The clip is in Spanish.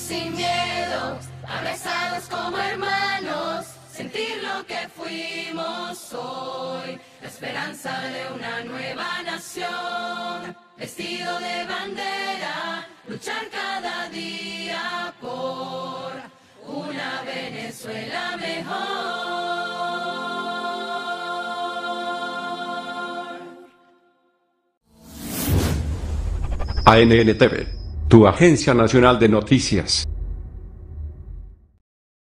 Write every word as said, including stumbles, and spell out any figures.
sin miedo, abrazados como hermanos, sentir lo que fuimos hoy, la esperanza de una nueva nación, vestido de bandera, luchar cada día por una Venezuela mejor. A N N T V, tu agencia nacional de noticias.